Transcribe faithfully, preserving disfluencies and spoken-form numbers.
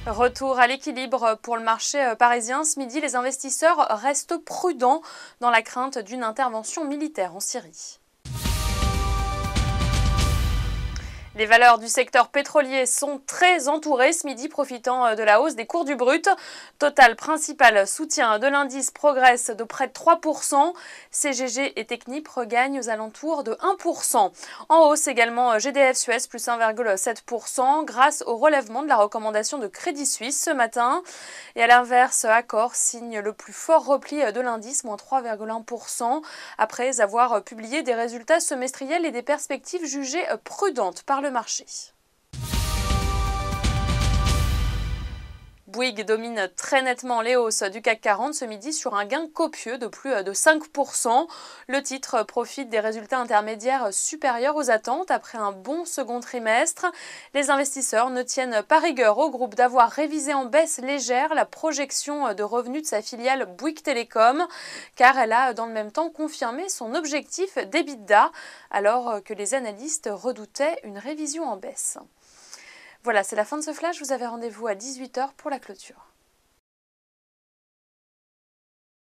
Retour à l'équilibre pour le marché parisien. Ce midi, les investisseurs restent prudents dans la crainte d'une intervention militaire en Syrie. Les valeurs du secteur pétrolier sont très entourées ce midi, profitant de la hausse des cours du brut. Total, principal soutien de l'indice, progresse de près de trois pour cent. C G G et Technip regagnent aux alentours de un pour cent. En hausse également G D F Suez, plus un virgule sept pour cent, grâce au relèvement de la recommandation de Crédit Suisse ce matin. Et à l'inverse, Accor signe le plus fort repli de l'indice, moins trois virgule un pour cent, après avoir publié des résultats semestriels et des perspectives jugées prudentes par le marché. Bouygues domine très nettement les hausses du C A C quarante ce midi sur un gain copieux de plus de cinq pour cent. Le titre profite des résultats intermédiaires supérieurs aux attentes après un bon second trimestre. Les investisseurs ne tiennent pas rigueur au groupe d'avoir révisé en baisse légère la projection de revenus de sa filiale Bouygues Telecom, car elle a dans le même temps confirmé son objectif d'EBITDA, alors que les analystes redoutaient une révision en baisse. Voilà, c'est la fin de ce flash. Vous avez rendez-vous à dix-huit heures pour la clôture.